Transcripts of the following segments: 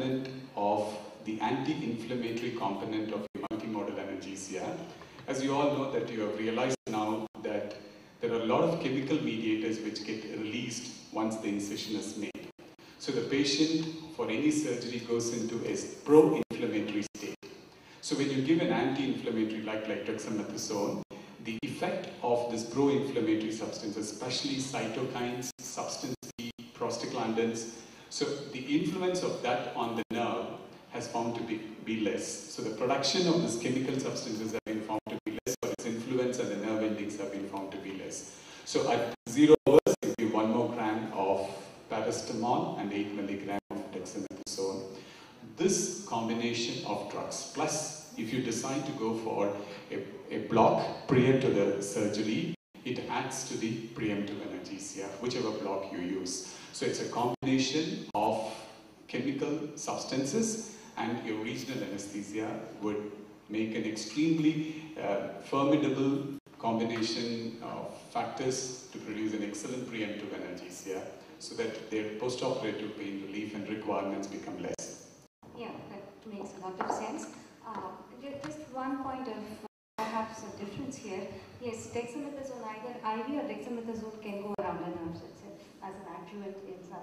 component of the anti-inflammatory component of the multimodal analgesia. As you all know that you have realized now that there are a lot of chemical mediators which get released once the incision is made. So the patient for any surgery goes into a pro-inflammatory state. So when you give an anti-inflammatory like dexamethasone, the effect of this pro-inflammatory substance, especially cytokines, substance P, prostaglandins, so the influence of that on the nerve has found to be less. So the production of these chemical substances have been found to be less, or its influence on the nerve endings have been found to be less. So at 0 hours, you give 1 more gram of paracetamol and 8 milligram of dexamethasone. This combination of drugs, plus if you decide to go for a block prior to the surgery, it adds to the preemptive analgesia, whichever block you use. So it's a combination of chemical substances, and your regional anesthesia would make an extremely formidable combination of factors to produce an excellent preemptive analgesia, so that their post-operative pain relief and requirements become less. Yeah, that makes a lot of sense. Just one point of perhaps a difference here. Yes, dexamethasone, either IV or dexamethasone can go around the nerves itself as an adjuvant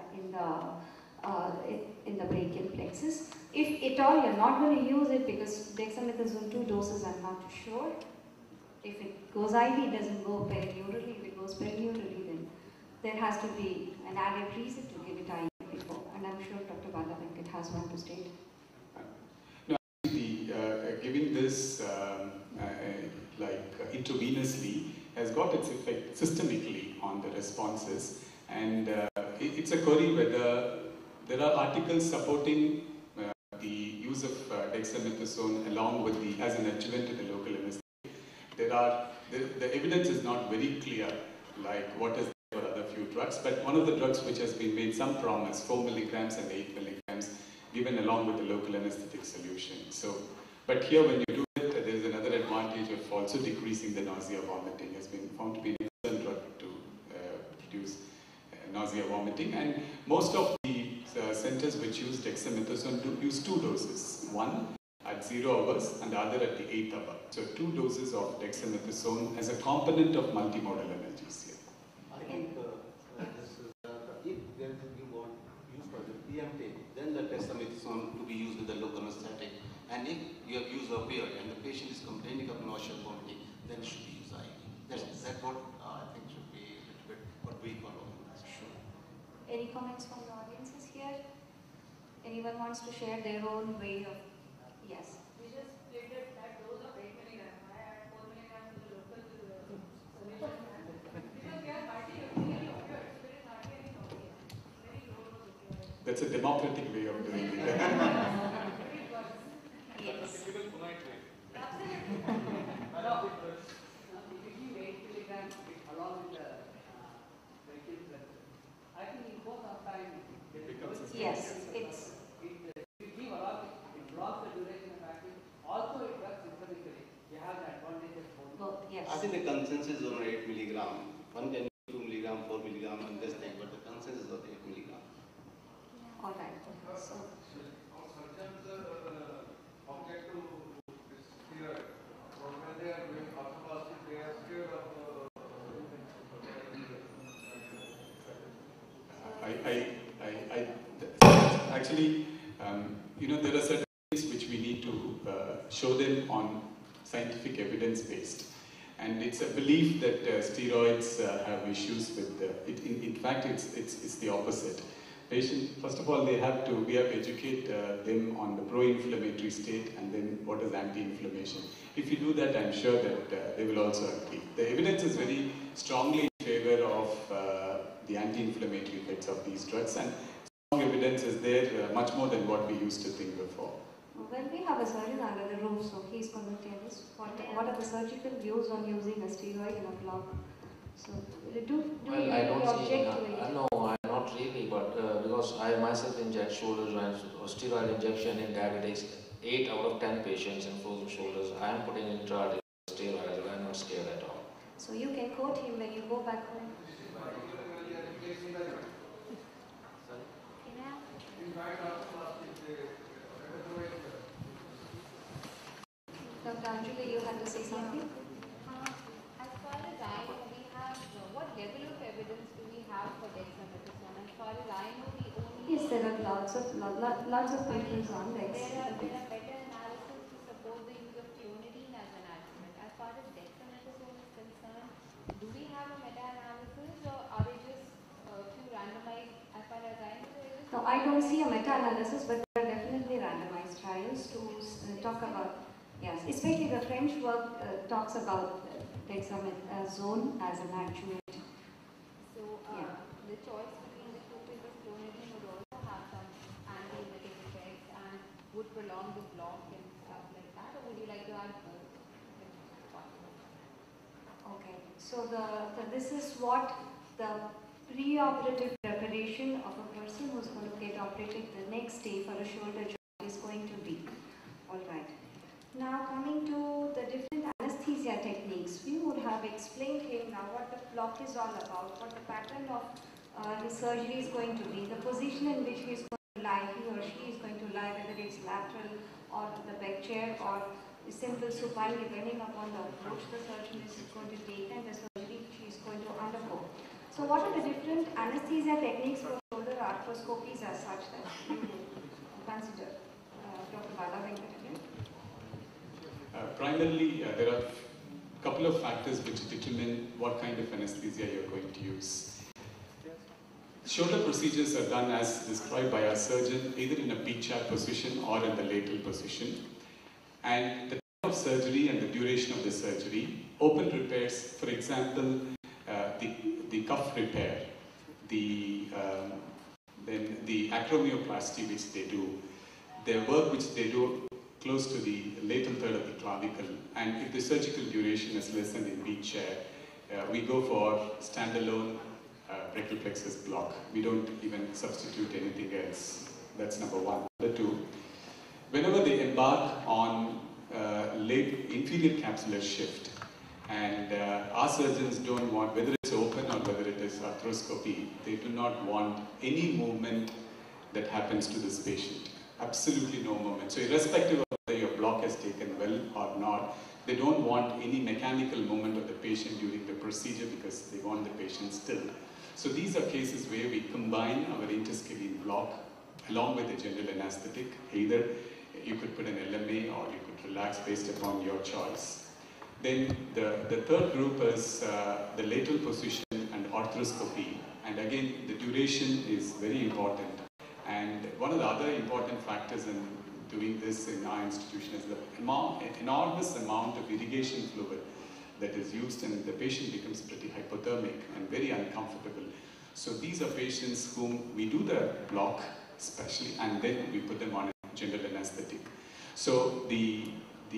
in the brachial plexus. If at all you're not going to use it because dexamethasone 2 doses I'm not sure. If it goes IV, it doesn't go perinaturally. If it goes perinaturally, then there has to be an added reason to give it IV before. And I'm sure Dr. Bala Venkat has one to state. No, actually, giving this intravenously has got its effect systemically on the responses, and it's a query whether there are articles supporting the use of dexamethasone along with as an adjuvant to the local anesthesia. The evidence is not very clear, like what is there for other few drugs, but one of the drugs which has been made some promise, 4 milligrams and 8 milligrams, given along with the local anesthetic solution. So, but here when you do it, there is another advantage of also decreasing the nausea vomiting. Has been found to be an excellent drug to reduce nausea vomiting, and most of the centers which use dexamethasone use 2 doses, one at 0 hours and the other at the 8th hour. So 2 doses of dexamethasone as a component of multimodal analgesia. I think if you want use for the preemptive, then the dexamethasone to be used with the local anesthetic. And if you have used opioid and the patient is complaining of nausea vomiting, then it should be used IV. That's what I think should be a little bit what we follow. Sure. Any comments from the audiences here? Anyone wants to share their own way of? Yes. We just stated that dose of 8 milligrams. I add 4 milligrams to the local solution. Because we are hardly using any opioids. There is hardly any nausea. Very low dose opioids. That's a democratic way of doing it. Yes. Absolutely. If you give 8 milligrams along with the brachial plexus, I think in course of time It becomes a yes, it's. if you give along, it blocks the duration of action. Also, it works systemically. You have the advantage of both. Both, yes. I think the consensus is on 8 milligram. One can use 2 milligram, 4 milligram, and this thing, but the consensus is on 8 milligram. All right. So, object to this steroid, or when they are doing arthroplasty, they are scared of actually, there are certain things which we need to show them on scientific evidence based. And it's a belief that steroids have issues with it. In fact, it's the opposite. Patient, first of all, we have to educate them on the pro-inflammatory state and then what is anti-inflammation. If you do that, I'm sure that they will also agree. The evidence is very strongly in favor of the anti-inflammatory effects of these drugs, and strong evidence is there, much more than what we used to think before. well, we have a surgeon under the roof, so he's going to tell us what are the surgical views on using a steroid in a block. So, Well, I don't object see, to it? no, not really, but because I myself inject shoulder joints, steroid injection in diabetics, 8 out of 10 patients in frozen shoulders, I am putting intraarticular steroids, and I am not scared at all. So you can quote him when you go back home. in fact, arthroplasty, Dr. Anjali, you had to say something? As far as I know, we have, what level of evidence do we have for dexamethasone? As far as I know, we only... Yes, there are lots of papers on Dex. There are meta-analysis to support the use of clonidine as an adjuvant. As far as dexamethasone is concerned, do we have a meta-analysis or are they just few randomized? As far as I know, there is... No, I don't see a meta-analysis, but there are definitely randomized trials to talk about, yes, especially the French work talks about dexamethasone as an adjuvant. So, the choice between the two is clonidine would also have some anti-emetic effects and would prolong the block and stuff like that, or would you like to add both? Okay, so this is what the pre-operative preparation of a person who's going to get operated the next day for a shoulder joint is going to be. All right. Now coming to the different anesthesia techniques, we would have explained him now what the block is all about, what the pattern of his surgery is going to be, the position in which he is going to lie, he or she is going to lie, whether it's lateral or the back chair or simple supine, depending upon the approach the surgeon is going to take and the surgery she is going to undergo. So what are the different anesthesia techniques for shoulder arthroscopies as such that you consider? Dr. Bala Venkatachalam? Primarily, there are a couple of factors which determine what kind of anesthesia you're going to use. Shoulder procedures are done as described by our surgeon, either in a P-chap position or in the lateral position. And the type of surgery and the duration of the surgery, open repairs, for example, the cuff repair, then the acromioplasty which they do, their work which they do close to the lateral third of the clavicle, and if the surgical duration is less than in V-chair, we go for standalone brachial plexus block. We don't even substitute anything else. That's number one. Number two, whenever they embark on inferior capsular shift, and our surgeons don't want, whether it's open or whether it is arthroscopy, they do not want any movement that happens to this patient. Absolutely no movement. So irrespective of whether your block has taken well or not, they don't want any mechanical movement of the patient during the procedure because they want the patient still. So these are cases where we combine our interscalene block along with the general anesthetic. Either you could put an LMA or you could relax based upon your choice. Then the third group is the lateral position and arthroscopy. And again, the duration is very important. And one of the other important factors in doing this in our institution is the enormous amount of irrigation fluid that is used, and the patient becomes pretty hypothermic and very uncomfortable. So these are patients whom we do the block especially, and then we put them on a general anesthetic. So the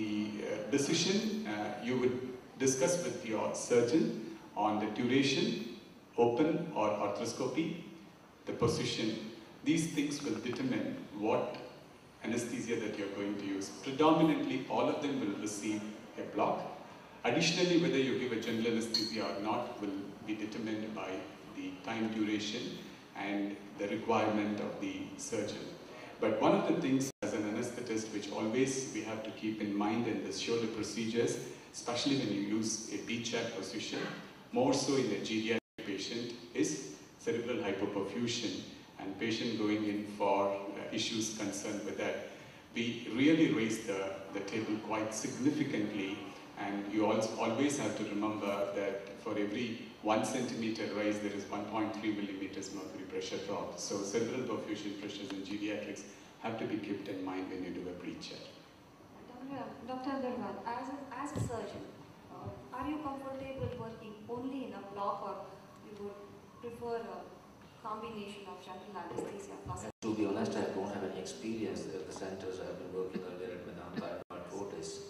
decision you would discuss with your surgeon on the duration, open or arthroscopy, the position. These things will determine what anesthesia that you're going to use. Predominantly, all of them will receive a block. Additionally, whether you give a general anesthesia or not will be determined by the time duration and the requirement of the surgeon. But one of the things as an anesthetist which always we have to keep in mind in the shoulder procedures, especially when you use a P-chap position, more so in a geriatric patient, is cerebral hypoperfusion and patient going in for issues concerned with that. We really raise the table quite significantly, and you always have to remember that for every 1 centimeter rise, there is 1.3 millimeters mercury pressure drop. So cerebral perfusion pressures in geriatrics have to be kept in mind when you do a pre-chat. Dr. Agarwal, as a surgeon, are you comfortable working only in a block, or you would prefer a combination of general anesthesia plus? To be honest, I don't have any experience at the centers I've been working earlier at Medanta and Fortis.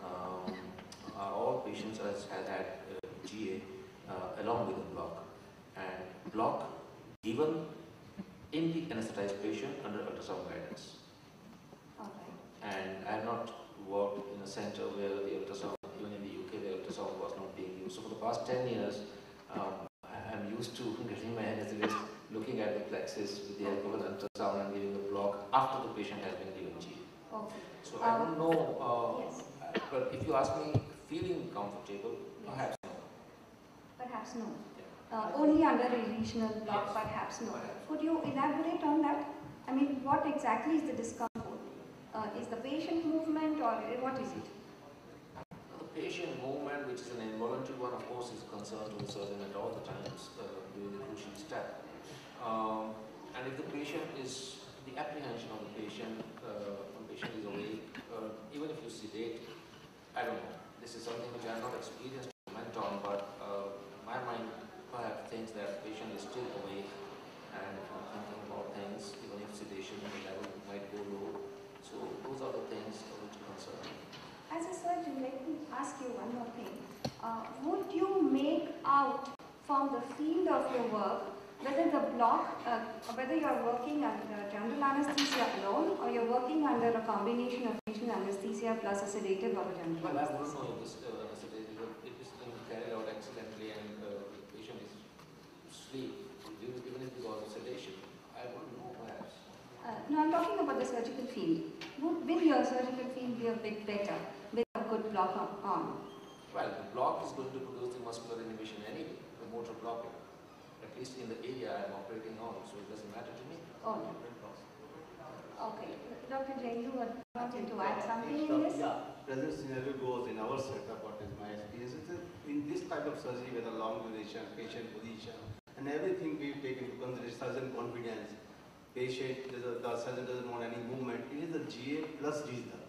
All patients have had GA along with the block, and block given in the anesthetized patient under ultrasound guidance. Okay. And I have not worked in a center where the ultrasound, even in the UK, where ultrasound was not being used. So for the past 10 years, I'm used to getting my anesthetist looking at the plexus with the help of an ultrasound and giving the block after the patient has been given GA. Okay. So I don't know, yes. But if you ask me, feeling comfortable, perhaps no. Perhaps no. Yeah. Only under a regional block, Yes. perhaps no. Perhaps. Could you elaborate on that? I mean, what exactly is the discomfort? Is the patient movement or what is it? The patient movement, which is an involuntary one, of course, is a concern to the surgeon at all the times during the crucial step. And if the patient is, the apprehension of the patient, when the patient is awake, even if you sedate, I don't know, this is something which I have not experienced to comment on, but my mind perhaps thinks that the patient is still awake and thinking about things, even if sedation level might go low. So those are the things which concern me. As a surgeon, let me ask you one more thing. Would you make out from the field of your work whether the block, whether you are working under general anesthesia alone or you're working under a combination of regional anesthesia plus a sedative or a general Well, I wouldn't anesthesia? know if this sedative, it is carried out excellently and the patient is asleep, even if because of sedation. I wouldn't know perhaps. No, I'm talking about the surgical field. Will your surgical field be a bit better with a good block on? Well, the block is going to produce the muscular inhibition anyway, the motor blocking. At least in the area I'm operating on, so it doesn't matter to me. Oh, no. Okay. Dr. Jain, you wanted to add something in this? Yeah, present scenario goes in our setup, what is my experience, is that in this type of surgery with a long duration, patient position, and everything we take into consideration, surgeon confidence, patient, the surgeon doesn't want any movement, it is a GA plus regional.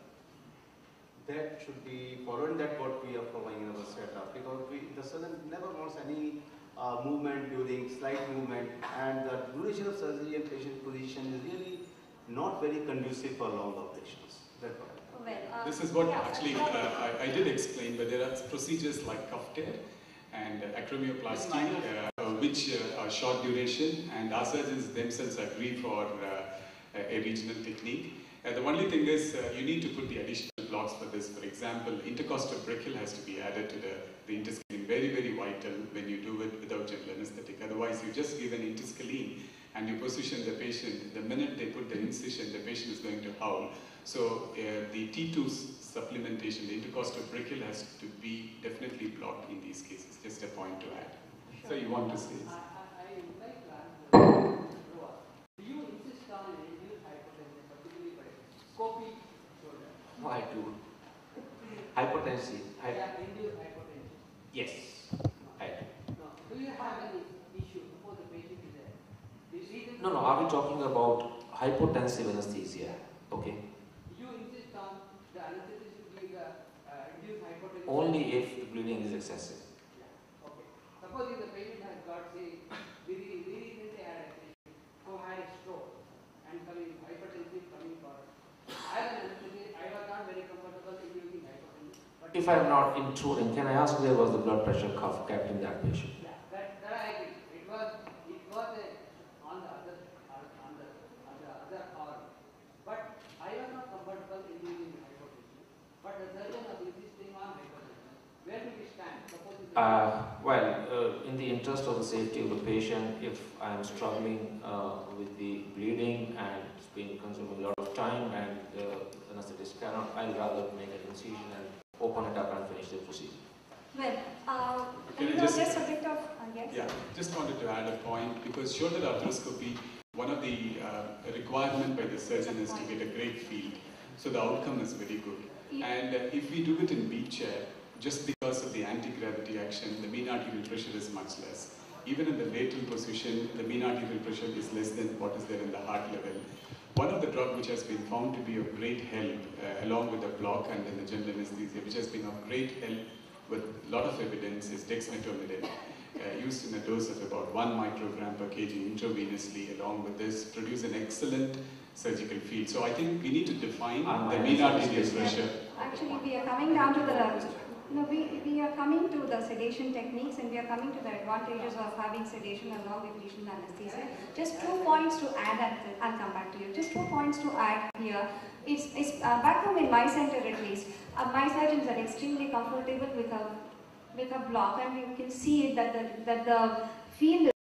That should be followed, and that's what we are following in our setup, because the surgeon never wants any movement during slight movement, and the duration of surgery and patient position is really not very conducive for long operations. That's why. Well, This is what yeah, actually I did explain, but there are procedures like cuff tear and acromioplasty, which are short duration, and our surgeons themselves agree for a regional technique. The only thing is you need to put the additional blocks for this. For example, intercostal brachial has to be added to the interscalene. Very, very vital when you do it without general anesthetic. Otherwise, you just give an interscalene and you position the patient. The minute they put the incision, the patient is going to howl. So the T2 supplementation, the intercostal brachial has to be definitely blocked in these cases. Just a point to add. So you want to say? I would like to ask do you insist on an induced hypertension, particularly for scopic shoulder? No, I do. Hypertension. Yeah, induced hypertension. Yes, I do. No. Do you have any issue before the patient is there? Do you see them? No, are we talking about hypotensive anesthesia? Okay. You insist on the anesthetist to give the induced hypertension? Only if the bleeding is excessive. Yeah. Okay. Suppose if the patient has got, say, very recently had a patient who had a stroke and coming hypertensive coming for. As an anesthetist, I was not very comfortable inducing hypertension. But If I'm not intruding, can I ask where was the blood pressure cuff kept in that patient? yeah, that I agree. It was on the other arm. But I was not comfortable inducing hypertension. But the surgeon was insisting on hypertension. Where do we stand? Suppose In the interest of the safety of the patient, if I am struggling with the bleeding and it's been consuming a lot of time and the anesthetist cannot, I'll rather make an incision and open it up and finish the procedure. Well, Can I you know, just- just a bit of, yes. Yeah, just wanted to add a point, because shoulder arthroscopy, one of the requirement by the surgeon is to get a great field. So the outcome is very good. And if we do it in B chair, just because of the anti-gravity action, the mean arterial pressure is much less. Even in the lateral position, the mean arterial pressure is less than what is there in the heart level. One of the drugs which has been found to be of great help, along with the block and in the general anesthesia, which has been of great help with a lot of evidence, is dexmedetomidine, used in a dose of about 1 microgram per kg intravenously. Along with this, produce an excellent surgical field. So I think we need to define the mean arterial pressure. Actually, we are coming down to the, we are coming to the sedation techniques, and we are coming to the advantages of having sedation along with regional anesthesia. Just 2 points to add, I'll come back to you. Just 2 points to add here. It's back home in my center at least, my surgeons are extremely comfortable with a block, and you can see that the field is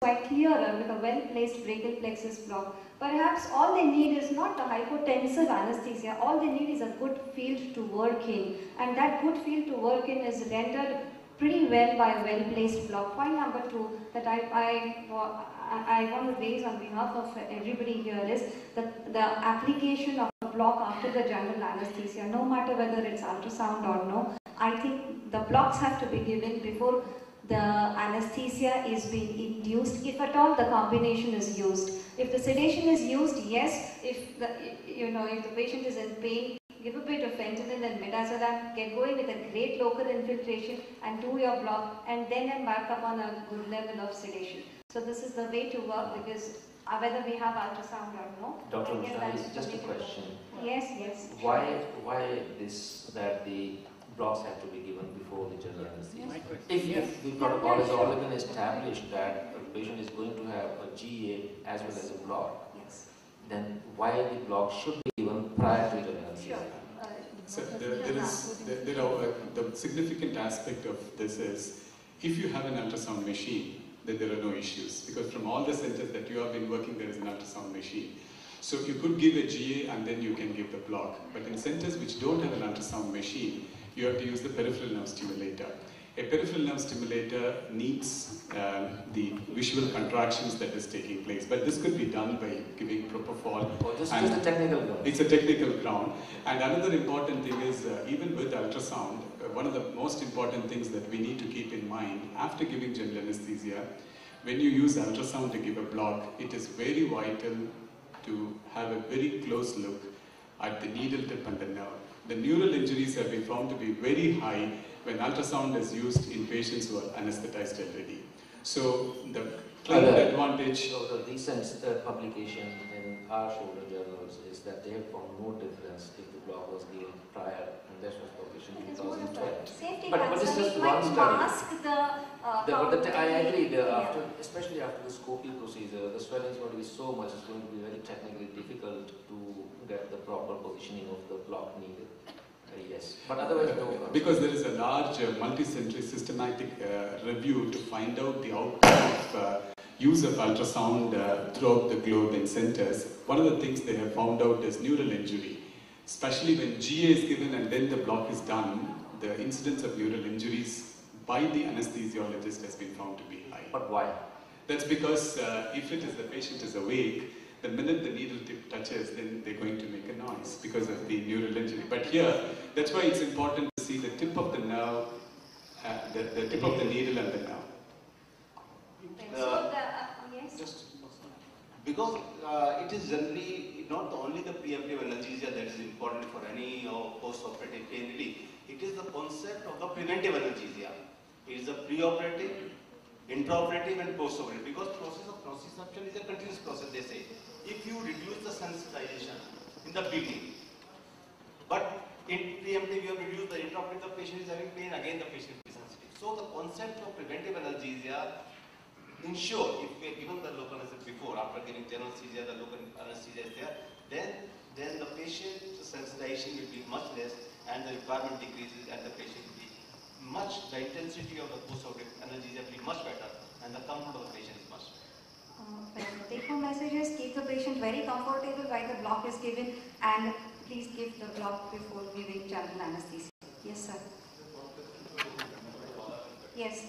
quite clearer with a well-placed brachial plexus block. Perhaps all they need is not a hypotensive anesthesia, all they need is a good field to work in, and that good field to work in is rendered pretty well by a well-placed block. Point number 2 that I want to raise on behalf of everybody here is the application of a block after the general anesthesia, no matter whether it's ultrasound or no. I think the blocks have to be given before the anesthesia is being induced, if at all the combination is used. If the sedation is used, yes. If the patient is in pain, give a bit of fentanyl and midazolam, get going with a great local infiltration and do your block, and then embark upon a good level of sedation. So this is the way to work, because whether we have ultrasound or no. Dr. I guess Ushani, that's just the a way to question. work. Yes. Why this that the blocks have to be given before the general anesthesia? If the protocol has already been established that the patient is going to have a GA as well as a block, Yes. then why the block should be given prior to general anesthesia? So the significant aspect of this is, if you have an ultrasound machine, then there are no issues, because from all the centers that you have been working, there is an ultrasound machine. So you could give a GA and then you can give the block. But in centers which don't have an ultrasound machine, you have to use the peripheral nerve stimulator. A peripheral nerve stimulator needs the visual contractions that is taking place, but this could be done by giving propofol. Or just a technical ground? It's a technical ground. And another important thing is, even with ultrasound, one of the most important things that we need to keep in mind after giving general anesthesia, when you use ultrasound to give a block, it is very vital to have a very close look at the needle tip and the nerve. The neural injuries have been found to be very high when ultrasound is used in patients who are anesthetized already. So the clinical advantage... So the recent publication in our shoulder journals is that they have found no difference if the block was given prior, and that was published in It is more of a 2012. safety But it's concern. just It one might study. mask I agree, yeah. especially after the scopy procedure, the swelling is going to be so much, it's going to be very technically difficult to get the proper positioning of the block needed. Yes, but otherwise no. Because there is a large multi-century systematic review to find out the outcome of use of ultrasound throughout the globe in centers. One of the things they have found out is neural injury. Especially when GA is given and then the block is done, the incidence of neural injuries by the anesthesiologist has been found to be high. But why? That's because if the patient is awake, the minute the needle tip touches, then they're going to make a noise because of the neural injury. But here, that's why it's important to see the tip of the nerve, the tip of the needle and the nerve. Yes. Because it is generally not only the preemptive analgesia that is important for any post-operative pain relief. It is the concept of the preventive analgesia. It is the pre-operative, intraoperative and post-operative, because process of nociception is a continuous process, they say. If you reduce the sensitization in the beginning, but in preemptive you have reduced the intraoperative, the patient is having pain, again the patient is sensitive. So the concept of preventive analgesia ensure, if we have given the local anesthesia before, after giving general anesthesia, the local anesthesia is there, then the patient sensitization will be much less and the requirement decreases and the patient will be the intensity of the post-operative analgesia will be much better and the comfort of the patient is much better. The take-home message is keep the patient very comfortable while the block is given, and please give the block before giving general anesthesia. Yes, sir. Yes.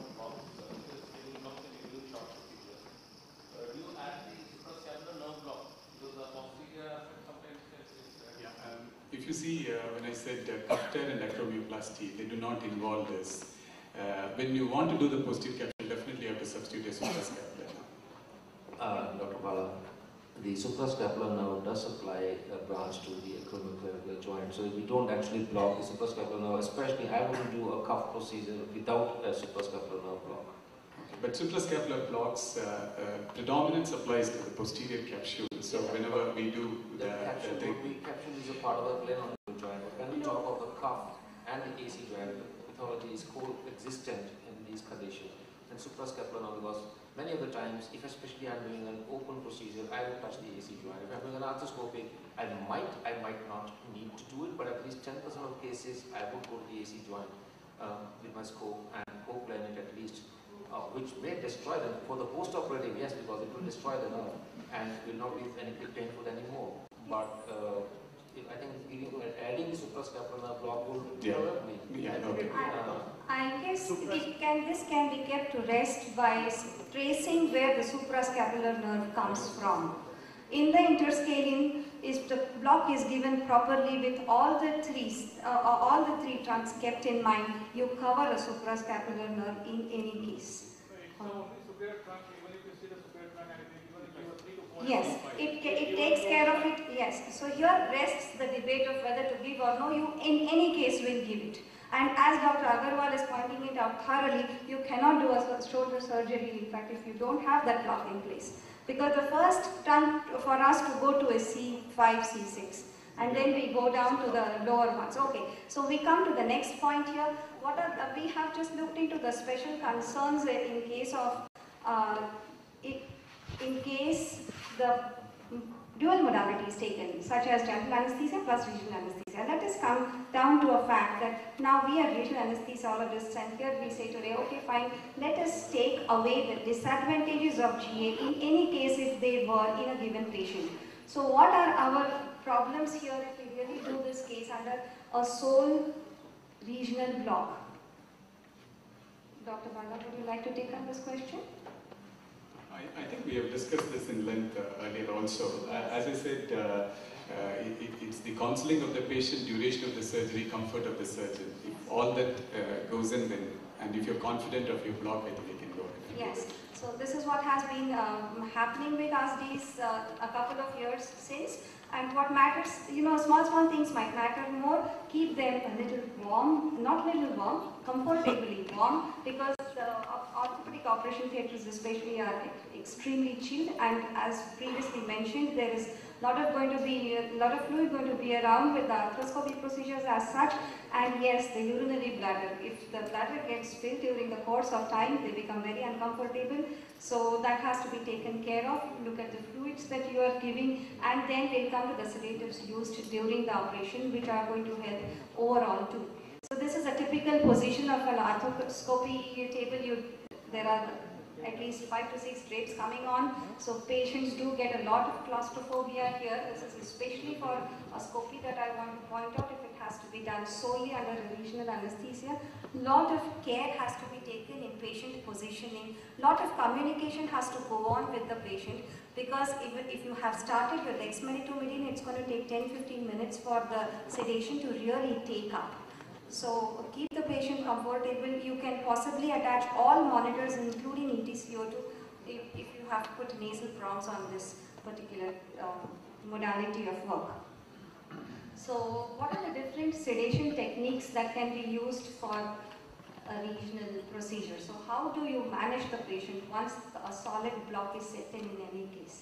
If you see, when I said cuff tear and acromioplasty, they do not involve this. When you want to do the posterior capsule, definitely you have to substitute a suprascapular. Dr. Bala, the suprascapular nerve does supply a branch to the acromioclavicular joint, so we don't actually block the suprascapular nerve, especially I wouldn't do a cuff procedure without a suprascapular nerve block. But suprascapular blocks, predominant supplies to the posterior capsule. So whenever we do the capsule is a part of the glenohumeral joint. But when we talk of the cuff and the AC joint, the pathology is coexistent in these conditions. And suprascapular nerve, because many of the times, if especially I'm doing an open procedure, I will touch the AC joint. If I'm doing an arthroscopic, I might not need to do it, but at least 10% of cases, I would go to the AC joint with my scope and co-plane it at least which may destroy them for the post-operative, yes, because it will destroy the nerve and will not be any painful anymore. But I think adding the suprascapular block will probably. I guess this can be kept to rest by tracing where the suprascapular nerve comes from. In the interscalene, if the block is given properly with all the three trunks kept in mind, you cover a suprascapular nerve in any case. Yes, it takes care of it, yes. So here rests the debate of whether to give or no. You in any case will give it. And as Dr. Agarwal is pointing it out thoroughly, you cannot do a shoulder surgery, in fact, if you don't have that block in place. Because the first turn for us to go to a C5, C6, and then we go down to the lower ones. Okay, so we come to the next point here. We have just looked into the special concerns in case of, in case the dual modality is taken, such as general anesthesia plus regional anesthesia. Let us come down to a fact that now we are regional anesthesiologists, and here we say today, okay fine, let us take away the disadvantages of GA in any case if they were in a given patient. So what are our problems here if we really do this case under a sole regional block? Dr. Bala, would you like to take on this question? I think we have discussed this in length earlier also. As I said, it's the counseling of the patient, duration of the surgery, comfort of the surgeon. If all that goes in, then, and if you're confident of your block, I think you can go ahead. Yes. So this is what has been happening with us these a couple of years since. And what matters, small things might matter more. Keep them a little warm, not little warm, comfortably warm, because the orthopedic operation theatres especially are extremely chilled, and as previously mentioned, there is a lot of fluid going to be around with the arthroscopy procedures as such. And yes, the urinary bladder, if the bladder gets filled during the course of time, they become very uncomfortable. So that has to be taken care of. Look at the fluids that you are giving, and then we'll come to the sedatives used during the operation, which are going to help overall too. So this is a typical position of an arthroscopy table. There are at least 5 to 6 drapes coming on. So patients do get a lot of claustrophobia here. This is especially for a scopy that I want to point out if it has to be done solely under a regional anesthesia. Lot of care has to be taken in patient positioning. Lot of communication has to go on with the patient, because even if you have started your dexmedetomidine, it's going to take 10-15 minutes for the sedation to really take up. So keep the patient comfortable. You can possibly attach all monitors, including ETCO2, if you have put nasal prongs on this particular modality of work. So what are the different sedation techniques that can be used for a regional procedure? So how do you manage the patient once a solid block is set in any case?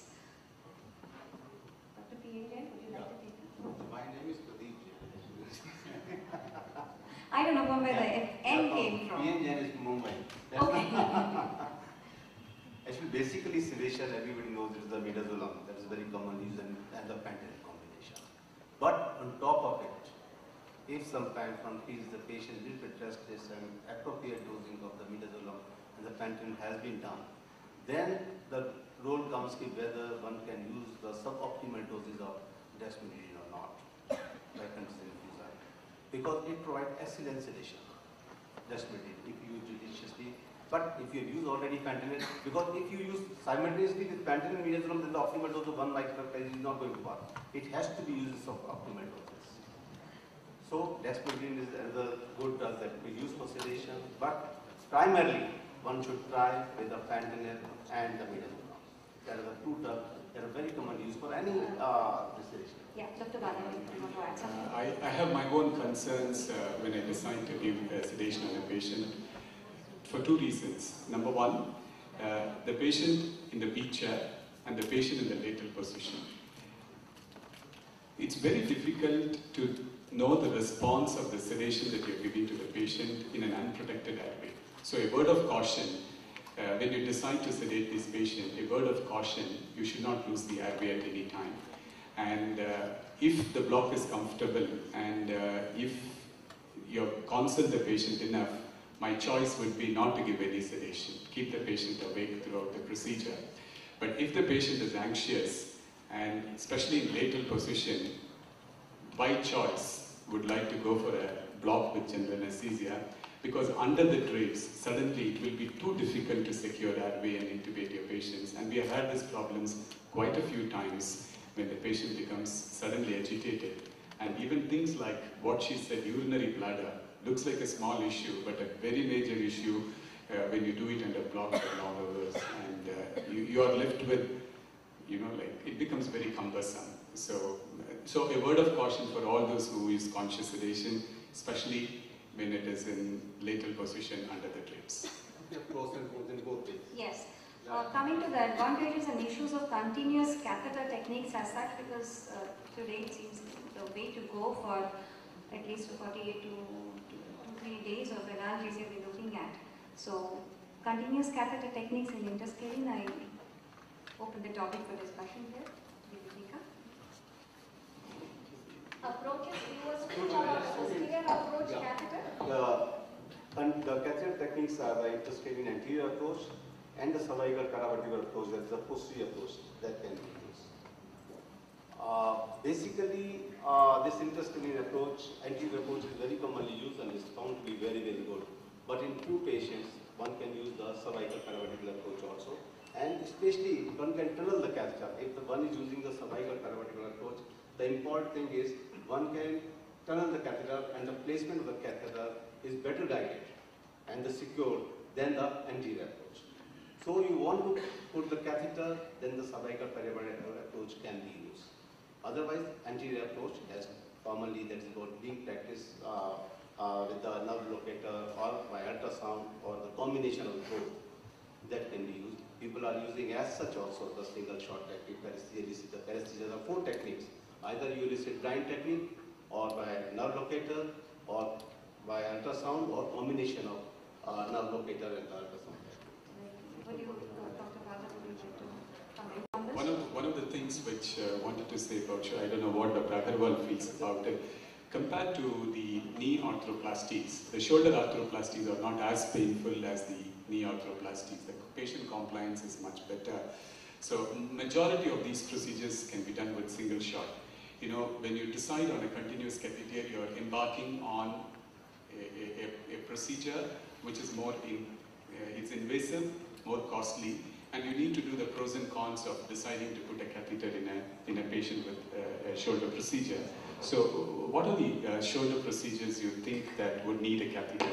Dr. P. Jain, would you like to take it? My name is Pradeep Jain. I don't know where the N came from. P. Jain is Mumbai. Okay. Actually, basically sedation, everybody knows it is the midazolam. That is very common use, and the Pantene combination. But on top of it, if some one feels the patient is little bit restless and appropriate dosing of the midazolam and the Pantene has been done, then the role comes to whether one can use the suboptimal doses of dexmedetomidine or not by considering Fuzyme, because it provides excellent sedation. Dexmedetomidine, if you use judiciously. But if you use already Pantene, because if you use simultaneously with Pantene and midazolam, then the optimal dose of 1 microgram is not going to work. It has to be used as optimal doses. So dexmedetomidine is another good drug that we use for sedation, but primarily one should try with the Pantene and the midazolam. There are the two drugs that are very common use for any sedation. Yeah, Dr. Bala, you want to add something? I have my own concerns when I decide to give sedation on a patient for 2 reasons. Number one, the patient in the B chair and the patient in the lateral position. It's very difficult to know the response of the sedation that you're giving to the patient in an unprotected airway. So a word of caution, when you decide to sedate this patient, a word of caution, you should not lose the airway at any time. And if the block is comfortable and if you consult the patient enough, my choice would be not to give any sedation, keep the patient awake throughout the procedure. But if the patient is anxious, and especially in lateral position, by choice would like to go for a block with general anesthesia, because under the drapes, suddenly it will be too difficult to secure airway and intubate your patients. And we have had these problems quite a few times when the patient becomes suddenly agitated. And even things like what she said, urinary bladder, looks like a small issue, but a very major issue when you do it under block for long hours. And you are left with, like, it becomes very cumbersome. So a word of caution for all those who use conscious sedation, especially when it is in lateral position under the drapes. Pros and cons in both ways. Yes. Coming to the advantages and issues of continuous catheter techniques as such, because today it seems the way to go for at least 48 to 3 days of analgesia we're looking at. So continuous catheter techniques in interscaling, I open the topic for discussion here. Deepika. Approaches, you were speaking about posterior approach catheter? The catheter techniques are the interscaling anterior approach and the cervical paravertebral approach, that is the posterior approach that can be used. Basically, this interscaling approach, anterior approach is very commonly used and is found to be very, very good. But in few patients, one can use the cervical paravertebral approach also. And especially, one can tunnel the catheter. If the one is using the cervical paravertebral approach, the important thing is one can tunnel the catheter and the placement of the catheter is better guided and secure than the anterior approach. So you want to put the catheter, then the cervical paravertebral approach can be used. Otherwise, anterior approach, as commonly that is being practiced with the nerve locator or by ultrasound or the combination of both, that can be used. People are using as such also the single shot technique, paresthesia. The paresthesia are 4 techniques. Either you elicit blind technique or by nerve locator or by ultrasound or combination of nerve locator and the ultrasound. What do you, Dr. Bala, would you like to comment on this? One of the things which I wanted to say about, I don't know what Dr. Agarwal feels about it, compared to the knee arthroplasties, the shoulder arthroplasties are not as painful as the knee arthroplasties. The patient compliance is much better. So majority of these procedures can be done with single shot. When you decide on a continuous catheter, you are embarking on a procedure which is more it's invasive, more costly, and you need to do the pros and cons of deciding to put a catheter in a patient with a shoulder procedure. So what are the shoulder procedures you think that would need a catheter?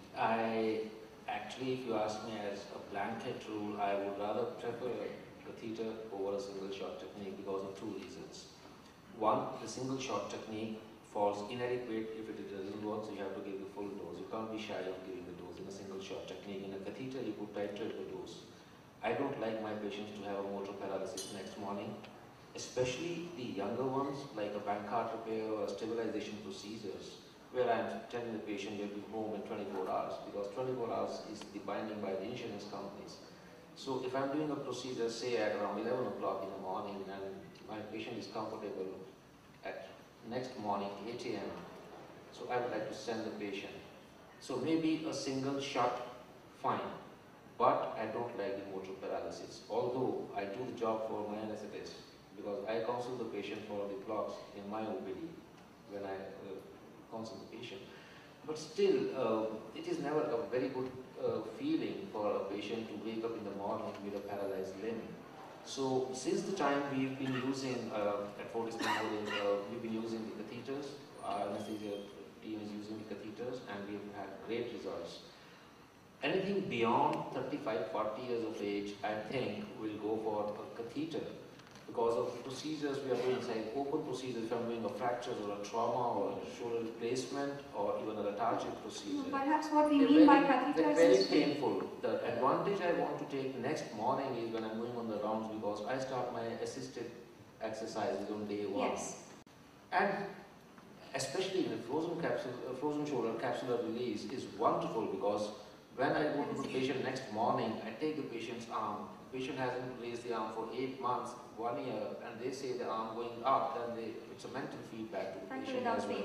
Actually, if you ask me as a blanket rule, I would rather prefer a catheter over a single shot technique because of 2 reasons. One, the single shot technique falls inadequate if it doesn't work, so you have to give the full dose. You can't be shy of giving the dose in a single shot technique. In a catheter, you could titrate the dose. I don't like my patients to have a motor paralysis next morning, especially the younger ones, like a Bankart repair or stabilization procedures, where I'm telling the patient you'll be home in 24 hours, because 24 hours is the binding by the insurance companies. So if I'm doing a procedure, say at around 11 o'clock in the morning, and my patient is comfortable at next morning, 8 a.m., so I would like to send the patient. So maybe a single shot, fine, but I don't like the motor paralysis. Although I do the job for my anesthetist, because I counsel the patient for the blocks in my OPD when I counsel the patient. But still, it is never a very good feeling for a patient to wake up in the morning with a paralyzed limb. So since the time we've been using at Fortis Memorial, we've been using the catheters. Our anesthesia team is using the catheters, and we've had great results. Anything beyond 35, 40 years of age, I think will go for a catheter, because of the procedures we are doing, say open procedures, if I'm doing a fracture or a trauma or a shoulder replacement or even a lethargic procedure. Perhaps what we mean by catheters they're very is painful. The advantage I want to take next morning is when I'm going on the rounds, because I start my assisted exercises on day 1. yes. And especially in the frozen shoulder capsular release is wonderful, because when I go to the patient next morning, I take the patient's arm. The patient hasn't raised the arm for 8 months, 1 year, and they say the arm going up, then it's a mental feedback to the patient as well.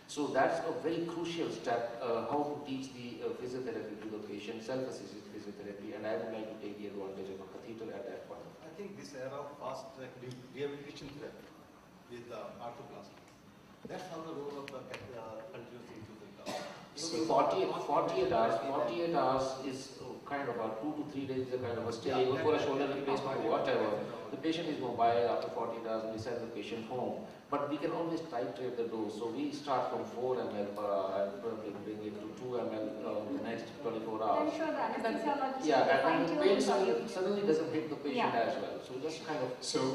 So that's a very crucial step, how to teach the physiotherapy to the patient, self-assisted physiotherapy, and I would like to take the advantage of a catheter at that point. I think this era of fast-track rehabilitation therapy with the arthroplasty, that's how the role of the continuous infusion comes. See, 48 hours is kind of a 2 to 3 days is a kind of a stay before a shoulder replacement or whatever. The patient is mobile after 48 hours and we send the patient home. But we can always titrate the dose. So we start from 4 ml per hour and probably bring it to 2 ml in the next 24 hours. I'm sure the anesthesiologist Yeah, and will the pain fine-tune suddenly doesn't hit the patient Yeah. as well. So just kind of So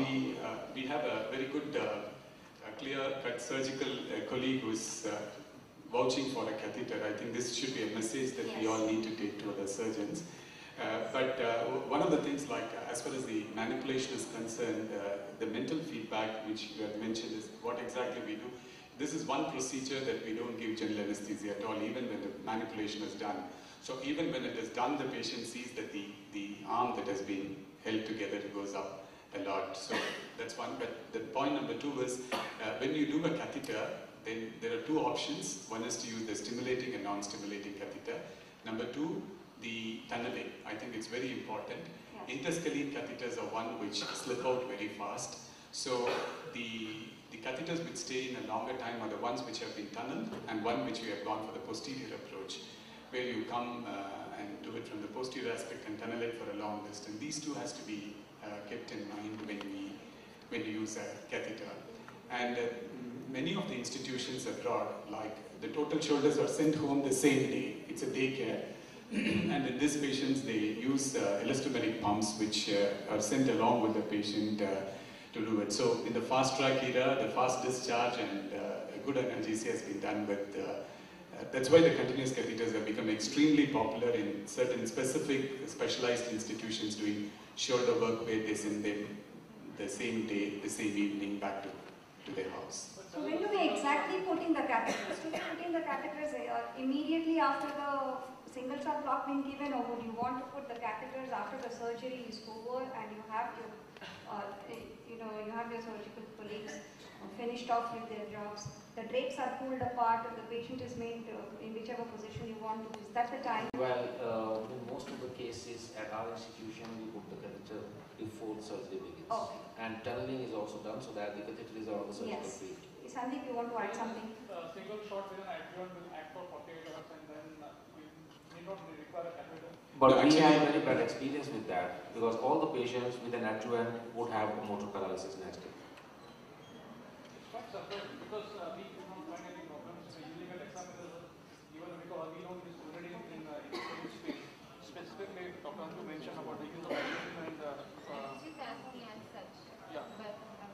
we have a very good, clear-cut surgical colleague who's vouching for a catheter. I think this should be a message that we Yes. all need to take to other surgeons. But one of the things, like as far as the manipulation is concerned, the mental feedback which you have mentioned is what exactly we do. This is one procedure that we don't give general anesthesia at all, even when the manipulation is done. So even when it is done, the patient sees that the arm that has been held together goes up a lot. So that's one. But the point number 2 is when you do a catheter, then there are 2 options. One is to use the stimulating and non-stimulating catheter. Number 2, the tunneling. I think it's very important. Yes. Interscalene catheters are one which slip out very fast. So the catheters which stay in a longer time are the ones which have been tunneled, and one which we have gone for the posterior approach, where you come and do it from the posterior aspect and tunnel it for a long distance. These 2 has to be kept in mind when you use a catheter. And many of the institutions abroad, like the total shoulders are sent home the same day. It's a daycare. And in these patients, they use elastomeric pumps which are sent along with the patient to do it. So in the fast track era, the fast discharge and a good analgesia has been done with, that's why the continuous catheters have become extremely popular in certain specific specialized institutions doing shoulder work where they send them the same day, the same evening back to their house. So when do we exactly put in the catheters? Do we put in the catheters immediately after the single shot block being given, or would you want to put the catheters after the surgery is over and you have your, you have your surgical colleagues finished off with their jobs? The drapes are pulled apart, and the patient is made in whichever position you want to. Is that the time? Well, in most of the cases at our institution, we put the catheter before the surgery begins. Okay. And tunneling is also done so that the catheter is on the surgical Yes. field. Sandeep, you want to add something? Single shot with an adjuvant will act for 48 hours and then we may not require a catheter. But No, we actually- had very bad experience with that because all the patients with an adjuvant would have motor paralysis next day. It's quite surprising because we do not find any problems in the illegal examiners, even because we know this already in the space. Specifically, Dr. Anju mentioned about the use of adjuvant and Physiotherapy and such. yeah. But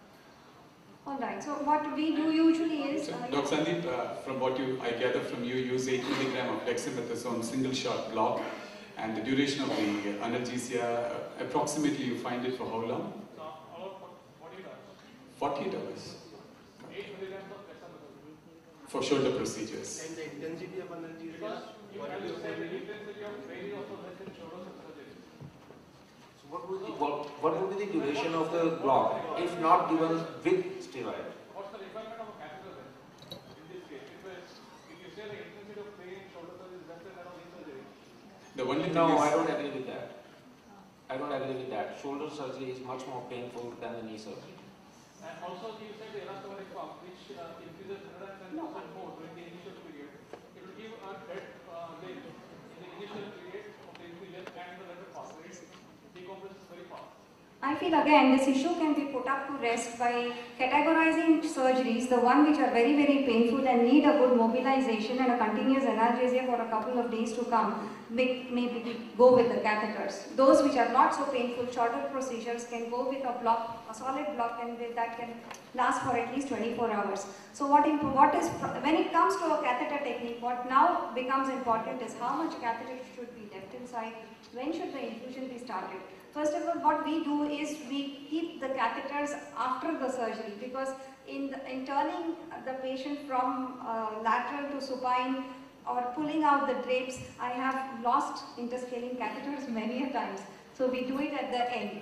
All right. So what we do usually is. So, Dr. Sandeep, from what I gather from you, use 8 mg of dexamethasone single shot block, and the duration of the analgesia, approximately you find it for how long? So all 48 hours. 48 hours 8 milligrams of dexamethasone. for shoulder procedures. And the intensity of analgesia, Because you what have is to say the the intensity of pain is also less in shoulders and surgery. So what would be the duration of the block if not given with steroid? What's the requirement of a catheter then? In this case, if you say the intensity of pain in shoulder surgery is less than that of knee surgery, The only thing No, is, I don't agree with that. I don't agree with that. Shoulder surgery is much more painful than the knee surgery. and also you said the elastomeric pump, which infuses 110% more during the initial period, it will give a dead leg in the initial period of the infusion and the later part. It decompresses very fast. I feel again this issue can be put up to rest by categorizing surgeries, the one which are very, very painful and need a good mobilization and a continuous analgesia for a couple of days to come, maybe go with the catheters. Those which are not so painful, shorter procedures can go with a block, a solid block, and that can last for at least 24 hours. So when it comes to a catheter technique, what now becomes important is how much catheter should be left inside, when should the infusion be started. First of all, what we do is we keep the catheters after the surgery, because in turning the patient from lateral to supine or pulling out the drapes, I have lost interscalene catheters many a times. So we do it at the end.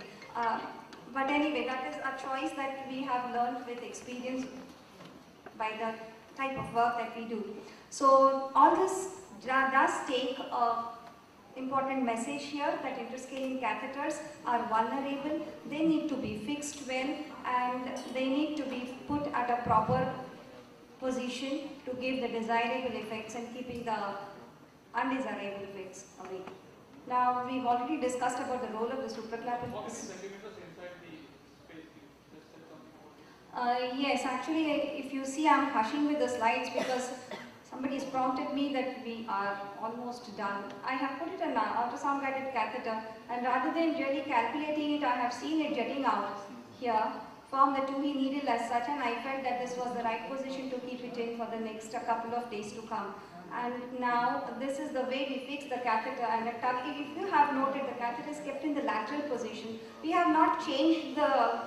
But anyway, that is a choice that we have learned with experience by the type of work that we do. So all this does take a important message here that interscaling catheters are vulnerable, they need to be fixed well, and they need to be put at a proper position to give the desirable effects and keeping the undesirable effects away. Now, we've already discussed about the role of the supraclavicular. 40 centimeters inside the space. You just said something about it. Yes, actually, if you see, I'm hushing with the slides because somebody has prompted me that we are almost done. I have put it in an ultrasound guided catheter, and rather than really calculating it, I have seen it jetting out here from the 2E needle as such, and I felt that this was the right position to keep it in for the next couple of days to come. And now this is the way we fix the catheter, and if you have noted, the catheter is kept in the lateral position. We have not changed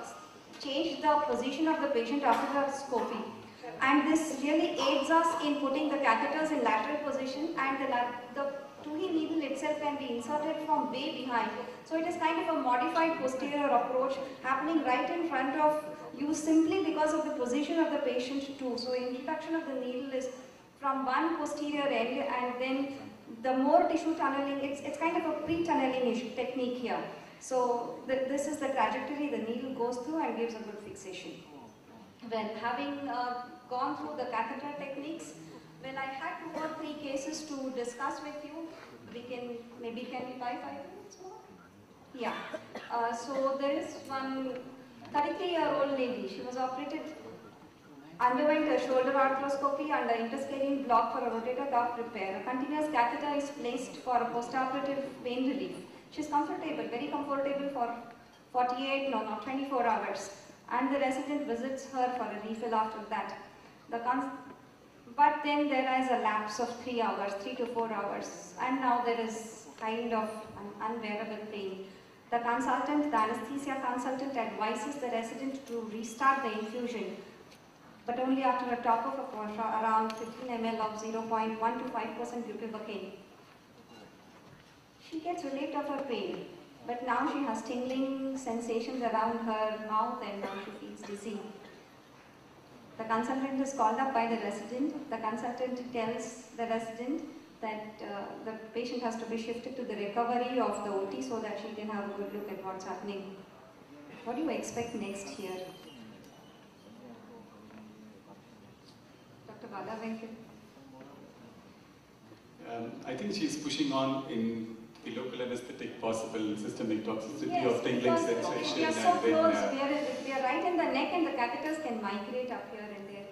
the position of the patient after the scoping. And this really aids us in putting the catheters in lateral position, and the 2E needle itself can be inserted from way behind. So it is kind of a modified posterior approach happening right in front of you simply because of the position of the patient too. So introduction of the needle is from one posterior end, and then the more tissue tunneling, it's kind of a pre-tunneling technique here. So this is the trajectory the needle goes through and gives a good fixation. Well, having gone through the catheter techniques, well, I had 2 or 3 cases to discuss with you. Can we buy 5 minutes more? Yeah. So there is one 33-year-old lady. She was underwent a shoulder arthroscopy and an interscalene block for a rotator cuff repair. A continuous catheter is placed for a postoperative pain relief. She's comfortable, very comfortable for 48, no, not 24 hours. And the resident visits her for a refill after that. But then there is a lapse of 3 hours, 3 to 4 hours, and now there is kind of an unbearable pain. The anesthesia consultant advises the resident to restart the infusion, but only after a top of around 15 ml of 0.1 to 5% bupivacaine. She gets relief of her pain, but now she has tingling sensations around her mouth, and now she feels dizzy. The consultant is called up by the resident. The consultant tells the resident that the patient has to be shifted to the recovery of the OT so that she can have a good look at what's happening. What do you expect next here? Dr. Bala Venkat? I think she's pushing on in the local anesthetic possible systemic toxicity of tingling because sensation. we are so and close. then, We are right in the neck, and the catheters can migrate up here and there.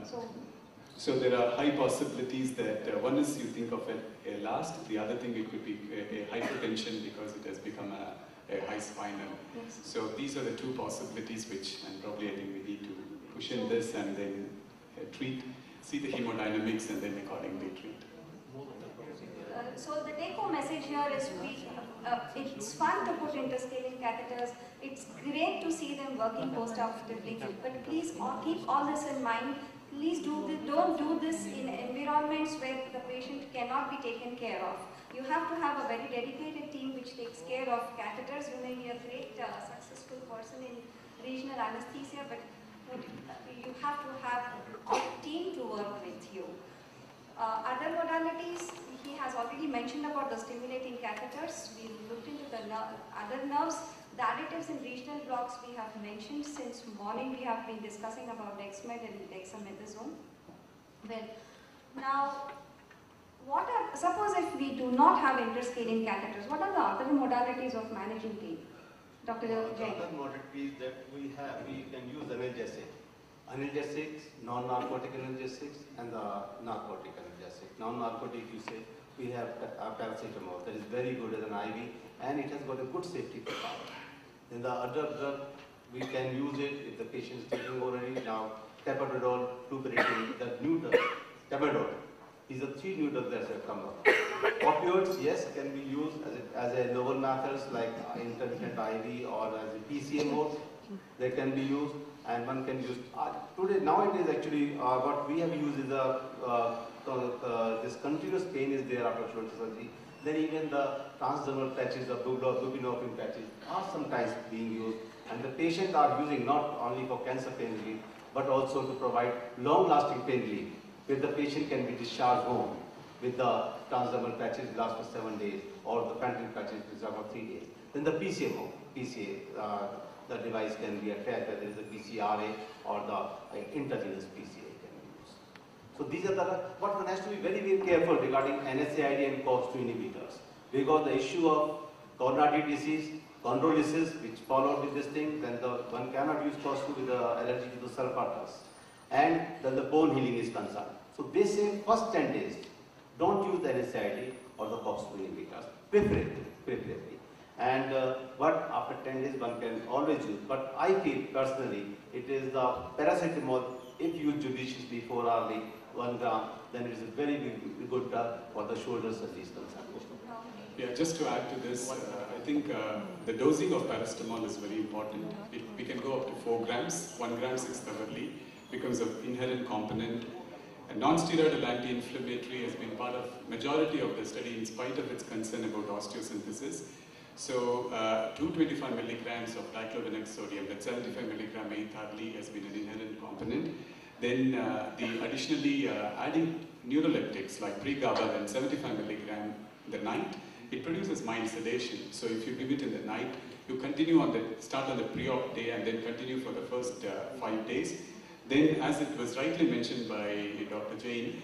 So there are high possibilities that one is you think of a last, the other thing it could be a hypertension because it has become a high spinal. Yes. So these are the 2 possibilities which, and probably I think we need to push in this and then treat, see the hemodynamics and then accordingly treat. So the take-home message here is it's fun to put interscaling catheters. It's great to see them working post-operatively, but please keep all this in mind. Please don't do this in environments where the patient cannot be taken care of. You have to have a very dedicated team which takes care of catheters. You may be a great successful person in regional anesthesia, but you have to have a team to work with you. Other modalities, he has already mentioned about the stimulating catheters. We looked into the other nerves. The additives in regional blocks we have mentioned since morning. We have been discussing about Dexmed and dexamethasone. Well, now, suppose if we do not have interscaling catheters, what are the other modalities of managing pain? Dr. Jain. Other modalities that we can use analgesics, non-narcotic analgesics, and the narcotic analgesic. Non-narcotic, you say, we have paracetamol, that is very good as an IV, and it has got a good safety profile. Then the other drug, we can use it if the patient is taking orally. Now, tapentadol, fluperidine, the new drug, tapentadol. These are 3 new drugs that have come up. Opioids, yes, can be used as a novel methods like intermittent IV or as a PCMO. They can be used, and one can use today. Nowadays, actually, what we have used is this continuous pain is there after shoulder surgery. Then even the transdermal patches, the buprenorphine patches are sometimes being used, and the patients are using not only for cancer pain relief, but also to provide long-lasting pain relief. where the patient can be discharged home with the transdermal patches last for 7 days or the phantom patches last for 3 days. Then the PCA, the device can be attached, whether it is a PCRA or the intravenous PCA can be used. So these are what one has to be very, very careful regarding NSAID and COX-2 inhibitors, because the issue of coronary disease, chondrolysis, which followed with this thing, then one cannot use COX-2 with the allergy to the sulfatase, and then the bone healing is concerned. So they say first 10 days, don't use the NSAID or the COX-2 inhibitors, preferably. And but after 10 days one can always use. But I feel personally, it is the paracetamol, if used judiciously 4 hourly, 1 gram, then it is a very good drug for the shoulder surgery concerned. Yeah, just to add to this, I think the dosing of paracetamol is very important. We can go up to 4 grams, 1 gram 6th hourly, becomes an inherent component. And non-steroidal anti-inflammatory has been part of majority of the study in spite of its concern about osteosynthesis. So 225 milligrams of diclofenac sodium, that 75 milligram 8th hourly has been an inherent component. Then additionally adding neuroleptics like pregabalin and 75 milligram in the night, it produces mild sedation. So if you give it in the night, you continue start on the pre-op day and then continue for the first 5 days. Then, as it was rightly mentioned by Dr. Jain,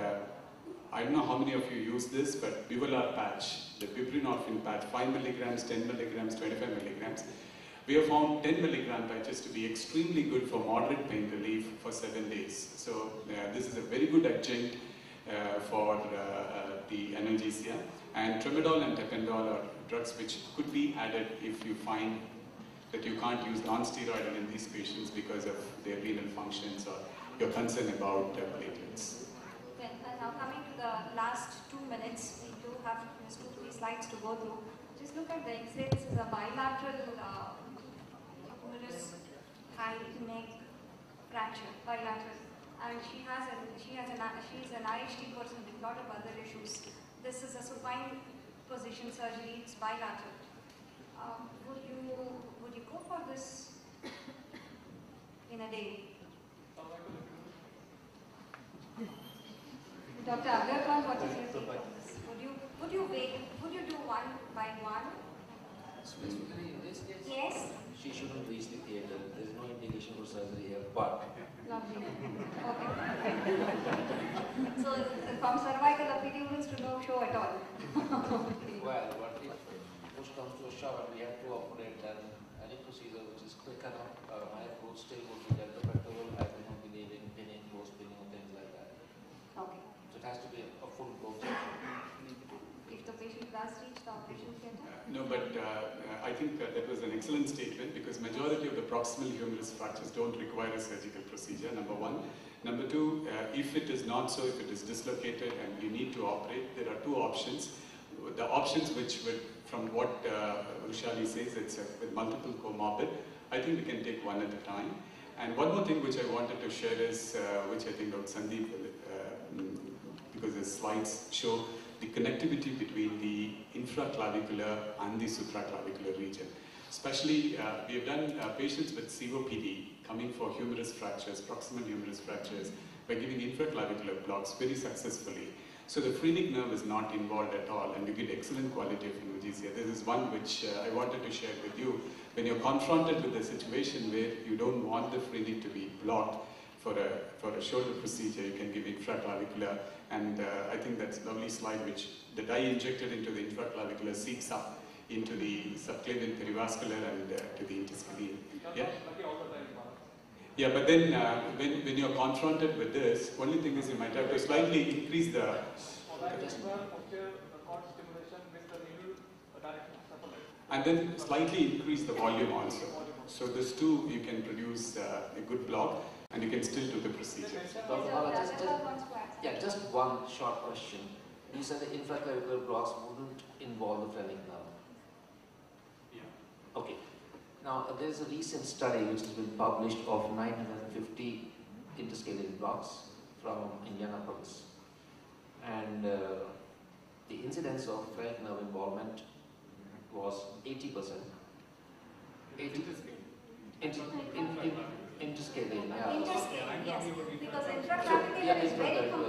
I don't know how many of you use this, but Buvalar patch, the buprenorphine patch, 5 milligrams, 10 milligrams, 25 milligrams. We have found 10 milligram patches to be extremely good for moderate pain relief for 7 days. So this is a very good adjunct for the analgesia. And tramadol and tapentadol are drugs which could be added if you find that you can't use non-steroidal in these patients because of their renal functions or your concern about platelets. Okay, and now coming to the last 2 minutes, we do have just 2-3 slides to go through. Just look at the X-ray. This is a bilateral humerus high neck fracture, bilateral, and she's an IHT person with a lot of other issues. This is a supine position surgery. It's bilateral. Would you go for this in a day? Dr. Agarwal, what is your take on this? Would you do one by one? Specifically in this case, Yes. she shouldn't reach the theatre. There is no indication for surgery here, but Lovely. Okay. So from cervical epidurals to no show at all. well, what if push comes to a shove and we have to operate, then any procedure which is quick enough, my approach still would be deltapentadol. I do not believe in pinning, close pinning, or things like that. Okay. So it has to be a full blown. If the patient does reach the operation theatre? No, but I think that was an excellent statement because majority of the proximal humerus fractures don't require a surgical procedure, number one. Number two, if it is not so, if it is dislocated and you need to operate, there are 2 options. The options which would, from what Ushali says, it's with multiple comorbid, I think we can take one at a time. And one more thing which I wanted to share is, which I think Dr. Sandeep will, because the slides show the connectivity between the infraclavicular and the supraclavicular region. Especially, we have done patients with COPD coming for humerus fractures, proximal humerus fractures, by giving infraclavicular blocks very successfully. So the phrenic nerve is not involved at all, and you get excellent quality of analgesia. This is one which I wanted to share with you. When you're confronted with a situation where you don't want the phrenic to be blocked for a shoulder procedure, you can give infraclavicular. And I think that's a lovely slide which the dye injected into the infraclavicular seeps up into the subclavian perivascular and to the interscalene. Yeah? Yeah, but then when you're confronted with this, only thing is you might have to slightly increase the... And then slightly increase the volume also. So this too, you can produce a good block and you can still do the procedure. Just one short question. You said the infraclavicular blocks wouldn't involve the phrenic nerve. Yeah. Okay. Now, there's a recent study which has been published of 950 interscalene blocks from Indianapolis. And the incidence of phrenic nerve involvement was 80%. Interscalene, yeah. Interscalene, yes. Because intraclavicular is very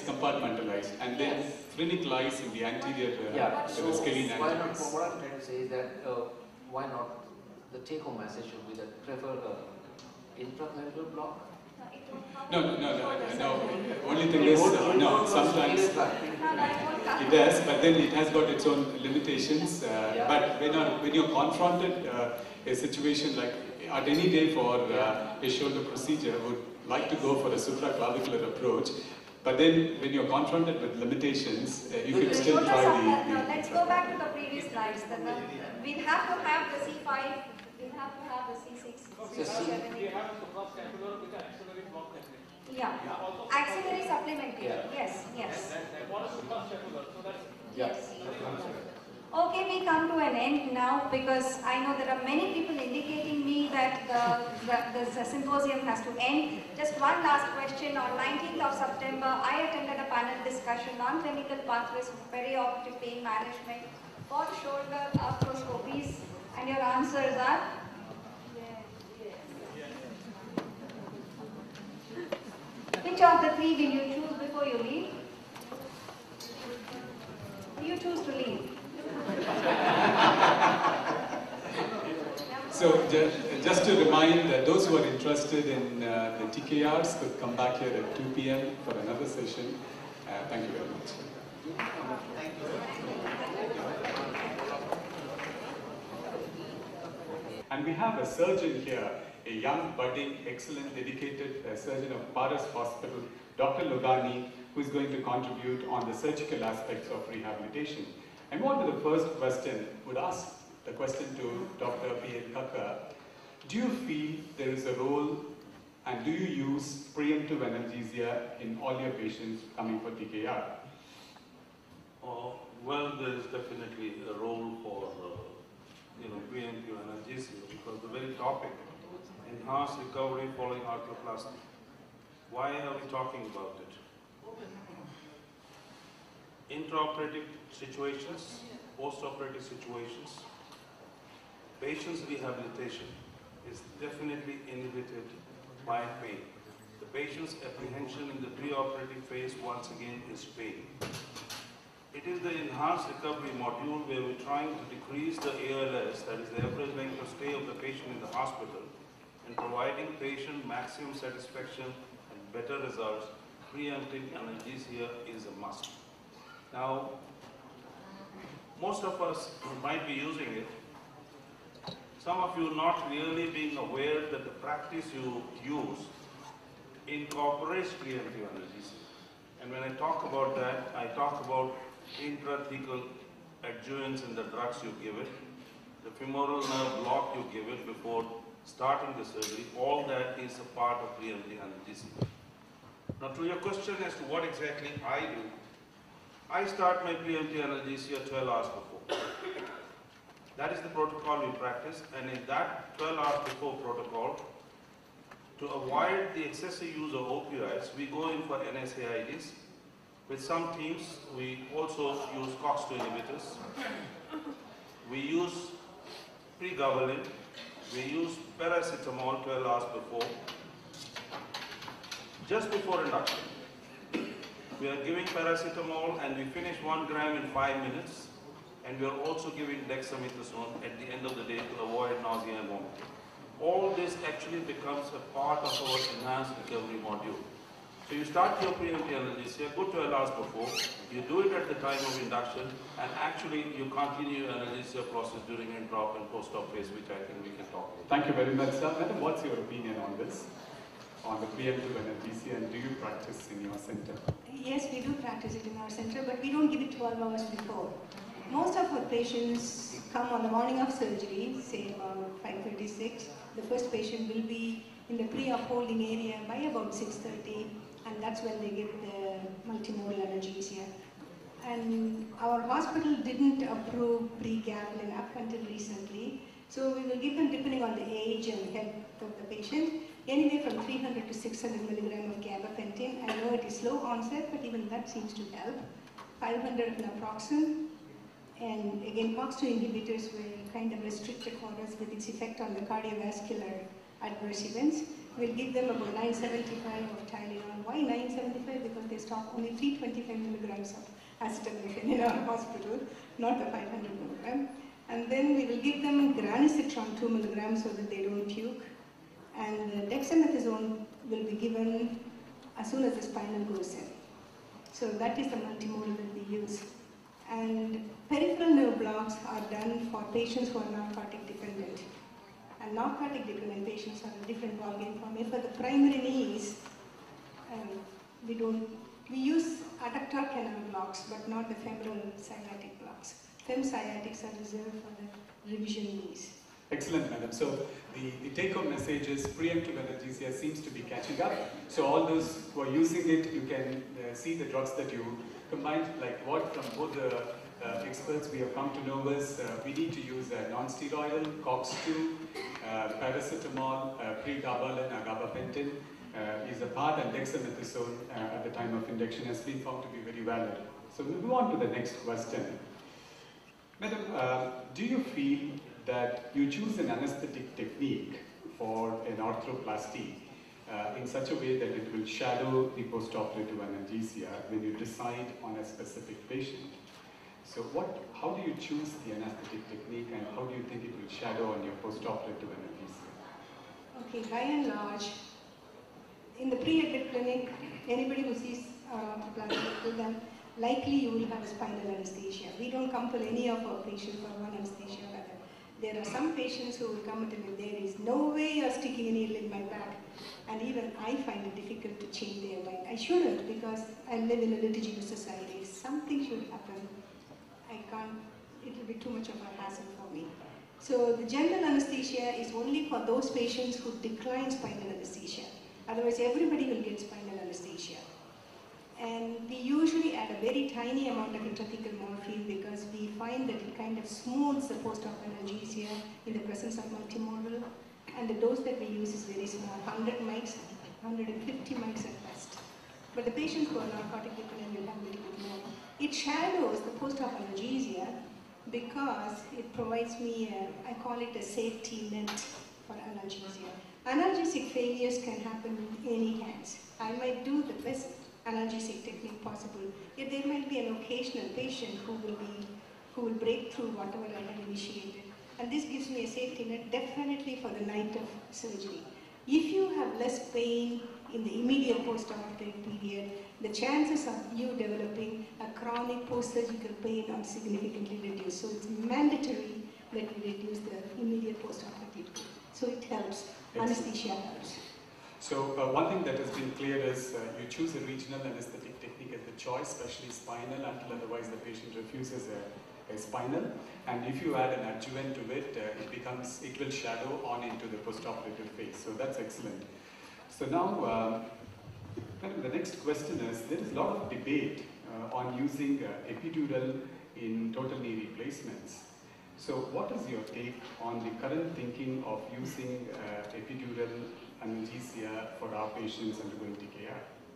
it's compartmentalized, and then Yes. phrenic lies in the anterior So scalene why not, anteriors. what I'm trying to say is that why not the take-home message should be that prefer intraclavicular block? No. Only thing is, no, sometimes it does, but then it has got its own limitations. But when you're confronted a situation like at any day for a shoulder procedure, would like to go for a supraclavicular approach. But then when you're confronted with limitations, you can still try the Let's go back to the previous slides. We'll have to have the C5, we'll have to have the C6, C7, We have a suprascapular with an axillary block technique. Yeah. Axillary supplementation. Yes. What is suprascapular? So that's Yes. Okay, we come to an end now because I know there are many people indicating me that the symposium has to end. Just one last question. On 19th of September, I attended a panel discussion on clinical pathways for perioperative pain management for shoulder arthroscopies, and your answers are? Which of the three will you choose before you leave? You choose to leave. So just to remind those who are interested in the TKRs could come back here at 2 p.m. for another session. Thank you very much. And we have a surgeon here, a young, budding, excellent, dedicated surgeon of Paras Hospital, Dr. Logani, who is going to contribute on the surgical aspects of rehabilitation. And on to the first question, would ask the question to Dr. P.N. Kakkar. Do you feel there is a role and do you use preemptive analgesia in all your patients coming for TKR? Well, there is definitely a role for preemptive analgesia because the very topic, enhanced recovery following arthroplasty. Why are we talking about it? Intraoperative situations, post-operative situations, patient's rehabilitation is definitely inhibited by pain. The patient's apprehension in the preoperative phase once again is pain. It is the enhanced recovery module where we're trying to decrease the ALS, that is the average length of stay of the patient in the hospital, and providing patient maximum satisfaction and better results. Preemptive analgesia is a must. Now, most of us might be using it. Some of you not really being aware that the practice you use incorporates preemptive analgesia. And when I talk about that, I talk about intrathecal adjuvants in the drugs you give it, the femoral nerve block you give it before starting the surgery. All that is a part of preemptive analgesia. Now, to your question as to what exactly I do, I start my preemptive analgesia 12 hours before. That is the protocol we practice, and in that 12 hours before protocol, to avoid the excessive use of opioids, we go in for NSAIDs. With some teams, we also use COX-2 inhibitors. We use pregabalin. We use paracetamol 12 hours before. Just before induction, we are giving paracetamol and we finish 1 gram in 5 minutes. And we are also giving dexamethasone at the end of the day to avoid nausea and vomiting. All this actually becomes a part of our enhanced recovery module. So you start your preemptive analgesia, good 12 hours before, you do it at the time of induction, and actually you continue your analgesia process during intra-op and post-op phase, which I think we can talk about. Thank you very much, sir. Madam, what's your opinion on this, on the preemptive analgesia, and do you practice in your center? Yes, we do practice it in our center, but we don't give it 12 hours before. Most of our patients come on the morning of surgery, say about 5:36. The first patient will be in the pre-op holding area by about 6:30, and that's when they get the multimodal analgesia. And our hospital didn't approve pregabalin up until recently, so we will give them, depending on the age and health of the patient, anywhere from 300 to 600 milligram of gabapentin. I know it is slow onset, but even that seems to help. 500 of naproxen. And again, COX-2 inhibitors will kind of restrict the chorus with its effect on the cardiovascular adverse events. we'll give them about 975 of Tylenol. Why 975? Because they stock only 325 milligrams of acetaminophen in our hospital, not the 500 milligram. And then we will give them granisetron 2 milligrams so that they don't puke. And dexamethasone will be given as soon as the spinal goes in. So that is the multimodal that we use. And peripheral nerve blocks are done for patients who are narcotic dependent. And narcotic dependent patients are a different ballgame for me. For the primary knees, we use adductor canal blocks, but not the femoral sciatic blocks. Fem sciatics are reserved for the revision knees. Excellent, madam. So the take-home message is preemptive analgesia seems to be catching up. So all those who are using it, you can see the drugs that you combined, like what from both the experts we have come to know is we need to use non-steroidal, COX-2, paracetamol, pregabalin, gabapentin is a part, and dexamethasone at the time of induction has been found to be very valid. So we'll move on to the next question. Madam, do you feel that you choose an anesthetic technique for an arthroplasty in such a way that it will shadow the postoperative analgesia when you decide on a specific patient? So how do you choose the anesthetic technique, and how do you think it will shadow on your postoperative analgesia? Okay, by and large, in the pre-admit clinic, anybody who sees plastic will tell them, likely you will have a spinal anesthesia. We don't compel any of our patients for one anesthesia or other. There are some patients who will come to me, there is no way you're sticking a needle in my back. And even I find it difficult to change their mind. I shouldn't, because I live in a litigious society. If something should happen, I can't, it will be too much of a hassle for me. So the general anesthesia is only for those patients who decline spinal anesthesia. Otherwise, everybody will get spinal anesthesia. And we usually add a very tiny amount of intrathecal morphine because we find that it kind of smooths the post-op analgesia in the presence of multimodal. And the dose that we use is very small, 100 mics, 150 mics at best. But the patients who are narcotic dependent will have a little bit more. It shadows the post-op analgesia because it provides me I call it a safety net for analgesia. Analgesic failures can happen in any hands. I might do the best analgesic technique possible, yet there might be an occasional patient who will break through whatever I have initiated. And this gives me a safety net definitely for the night of surgery. If you have less pain in the immediate post-operative period, the chances of you developing a chronic post-surgical pain are significantly reduced. So it's mandatory that we reduce the immediate post-operative pain. So it helps. Anesthesia helps. So one thing that has been clear is you choose a regional anesthetic technique as the choice, especially spinal, until otherwise the patient refuses a spinal. And if you add an adjuvant to it, it will shadow on into the postoperative phase. So that's excellent. So now, the next question is, there is a lot of debate on using epidural in total knee replacements. So what is your take on the current thinking of using epidural analgesia for our patients undergoing TKI?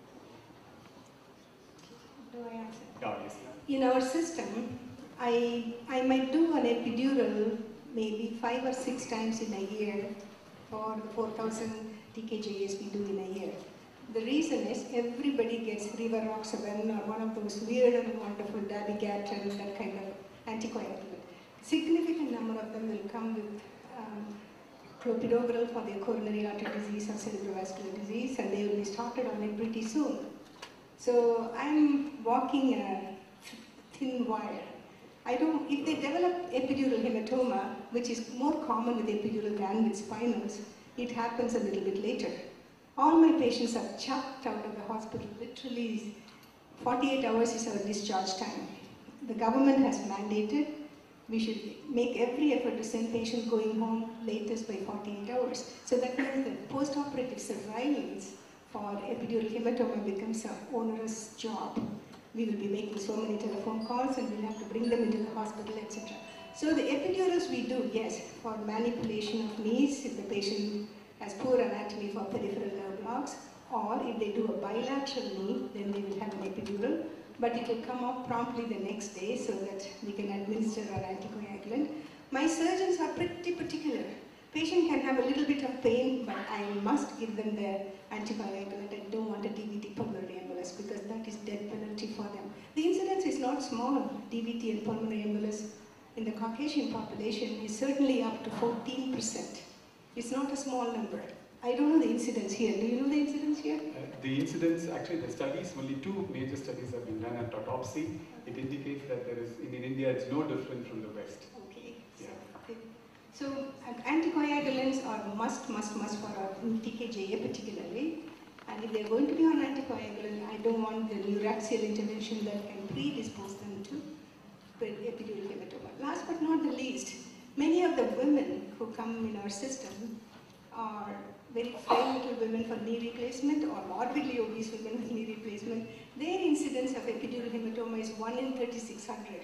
Do I answer? Yeah, yes. In our system, I might do an epidural maybe 5 or 6 times in a year for the 4,000 TKJs we do in a year. The reason is everybody gets rivaroxaban or one of those weird and wonderful dabigatran, that kind of anticoagulant. Significant number of them will come with clopidogrel for their coronary artery disease or cerebrovascular disease, and they will be started on it pretty soon. So I'm walking a thin wire. If they develop epidural hematoma, which is more common with epidural than with spinals, it happens a little bit later. All my patients are chucked out of the hospital. Literally, 48 hours is our discharge time. The government has mandated we should make every effort to send patients going home latest by 48 hours. So that means that post-operative surveillance for epidural hematoma becomes an onerous job. We will be making so many telephone calls and we'll have to bring them into the hospital, etc. So the epidurals we do, yes, for manipulation of knees if the patient has poor anatomy for peripheral nerve blocks, or if they do a bilateral knee, then we will have an epidural. But it will come off promptly the next day so that we can administer our anticoagulant. My surgeons are pretty particular. Patient can have a little bit of pain, but I must give them the anticoagulant. I don't want a DVT pulmonary embolus because that is death penalty for them. The incidence is not small. DVT and pulmonary embolus in the Caucasian population is certainly up to 14%. It's not a small number. I don't know the incidence here. Do you know the incidence here? The incidence, actually the studies, only 2 major studies have been done at autopsy. It indicates that there is, in India, it's no different from the West. Okay. Yeah. Okay. So anticoagulants are must for our TKJA particularly. And if they're going to be on anticoagulant, I don't want the neuraxial intervention that can predispose them to epidural hematoma. Last but not the least, many of the women who come in our system are very frail little women for knee replacement or morbidly obese women with knee replacement. Their incidence of epidural hematoma is 1 in 3,600.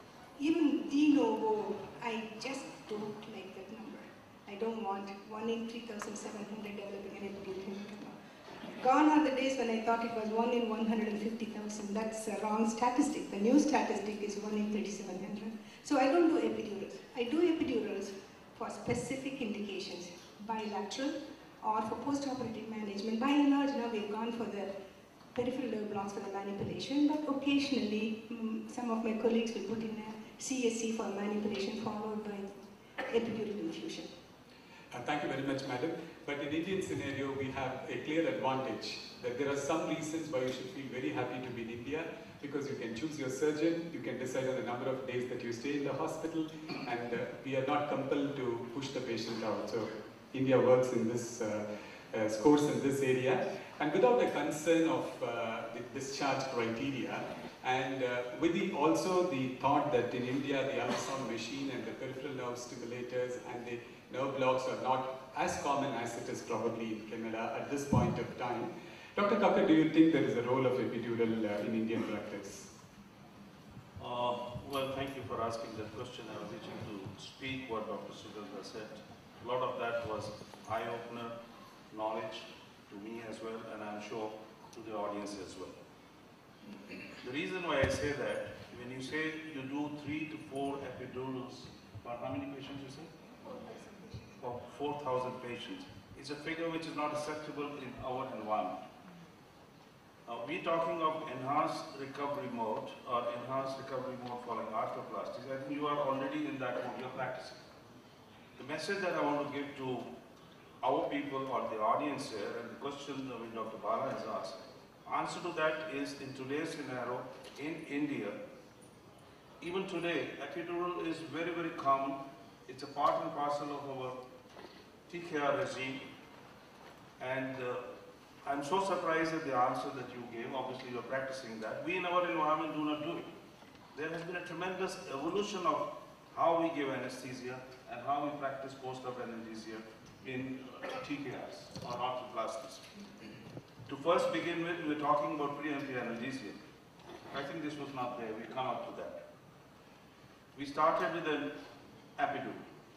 Even de novo, I just don't like that number. I don't want 1 in 3,700 developing an epidural hematoma. Gone are the days when I thought it was 1 in 150,000. That's a wrong statistic. The new statistic is 1 in 3,700. So I don't do epidurals. I do epidurals for specific indications, bilateral or for post-operative management. By and large, now we've gone for the peripheral nerve blocks for the manipulation, but occasionally some of my colleagues will put in a CSC for manipulation followed by epidural infusion. Thank you very much, madam. But in Indian scenario, we have a clear advantage that there are some reasons why you should feel very happy to be in India, because you can choose your surgeon, you can decide on the number of days that you stay in the hospital, and we are not compelled to push the patient out. So India works in this, scores in this area, and without the concern of the discharge criteria, and with also the thought that in India the ultrasound machine and the peripheral nerve stimulators and the nerve blocks are not as common as it is probably in Canada at this point of time. Dr. Kakkar, do you think there is a role of epidural in Indian practice? Well, thank you for asking that question. I was itching to speak what Dr. Sugandha said. A lot of that was eye-opener knowledge to me as well, and I'm sure to the audience as well. The reason why I say that, when you say you do 3 to 4 epidurals, for how many patients you say? 4,000 patients. It's a figure which is not acceptable in our environment. We're talking of enhanced recovery mode or enhanced recovery mode following arthroplasties. I think you are already in that mode, you're practicing. The message that I want to give to our people or the audience here, and the question that Dr. Bala has asked, answer to that is in today's scenario in India, even today, epidural is very, very common. It's a part and parcel of our TKR regime, and I'm so surprised at the answer that you gave. Obviously, you're practicing that. We in our environment do not do it. There has been a tremendous evolution of how we give anesthesia and how we practice post-op anesthesia in TKRs or arthroplasties. To first begin with, we're talking about pre-empty analgesia. I think this was not there. We come up to that. We started with an epidural.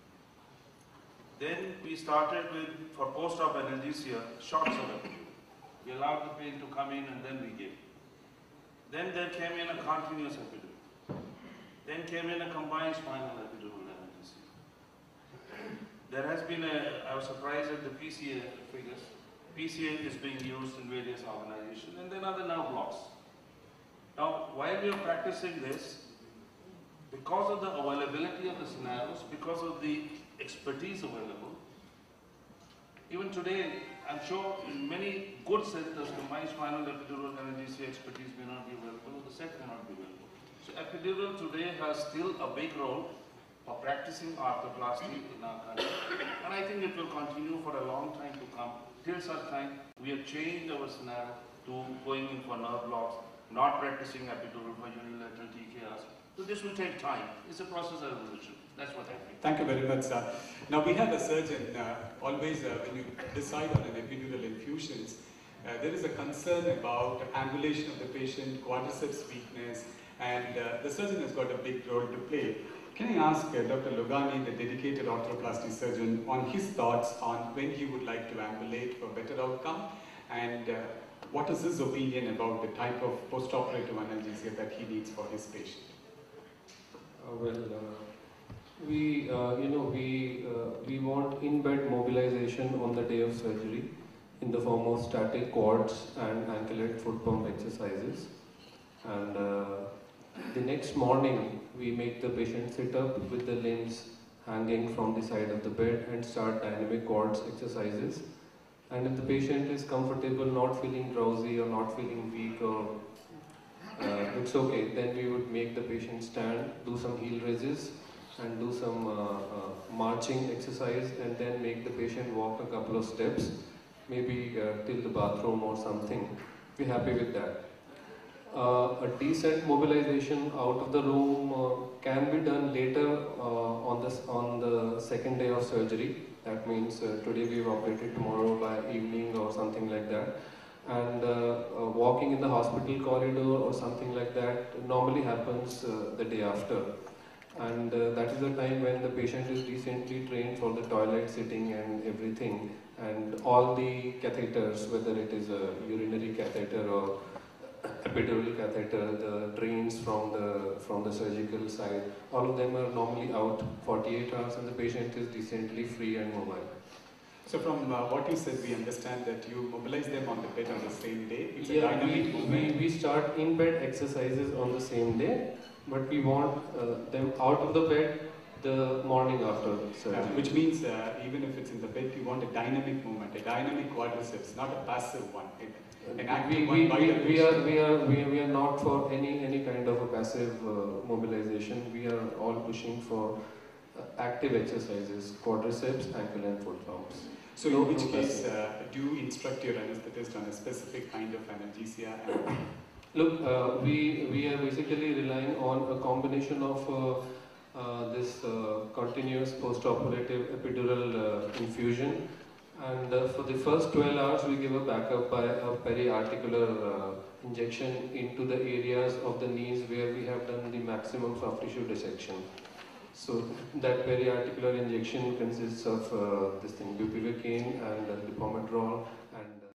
Then we started with, for post-op analgesia, shots of epidural. We allowed the pain to come in and then we gave. Then there came in a continuous epidural. Then came in a combined spinal epidural analgesia. There has been I was surprised at the PCA figures. PCA is being used in various organizations, and then other nerve blocks. Now, while we are practicing this, because of the availability of the scenarios, because of the expertise available, even today, I'm sure in many good centers, combined spinal epidural analgesia expertise may not be available, or the set may not be available. So epidural today has still a big role for practicing arthroplasty in our country, and I think it will continue for a long time to come, till such time we have changed our scenario to going in for nerve blocks, not practicing epidural for unilateral TKRs. So this will take time. It's a process of evolution. That's what I think. Thank you very much, sir. Now we have a surgeon, always when you decide on an epidural infusions, there is a concern about ambulation of the patient, quadriceps weakness, and the surgeon has got a big role to play. Can I ask Dr. Logani, the dedicated arthroplasty surgeon, on his thoughts on when he would like to ambulate for better outcome, and what is his opinion about the type of post-operative analgesia that he needs for his patient? We, we want in-bed mobilization on the day of surgery in the form of static quads and anklet foot pump exercises. And the next morning, we make the patient sit up with the limbs hanging from the side of the bed and start dynamic quads exercises. And if the patient is comfortable, not feeling drowsy or not feeling weak or it's okay, then we would make the patient stand, do some heel raises and do some marching exercise, and then make the patient walk a couple of steps, maybe till the bathroom or something. We're happy with that. A decent mobilization out of the room can be done later on the second day of surgery. That means today we've operated, tomorrow by evening or something like that. And walking in the hospital corridor or something like that normally happens the day after. And that is the time when the patient is decently trained for the toilet sitting and everything. And all the catheters, whether it is a urinary catheter or epidural catheter, the drains from the surgical side, all of them are normally out 48 hours and the patient is decently free and mobile. So from what you said, we understand that you mobilize them on the bed on the same day. It's yeah, a dynamic movement. we start in-bed exercises on the same day, but we want them out of the bed the morning after surgery. Which means even if it's in the bed, you want a dynamic movement, a dynamic quadriceps, not a passive one. An active one by the patient. We are not for any kind of a passive mobilization. We are all pushing for active exercises, quadriceps, ankle and foot pumps. So in which case, do you instruct your anesthetist on a specific kind of analgesia? Look, we are basically relying on a combination of this continuous post-operative epidural infusion, and for the first 12 hours we give a backup by a periarticular injection into the areas of the knees where we have done the maximum soft tissue dissection. So that periarticular injection consists of this thing, bupivacaine and dipomedrol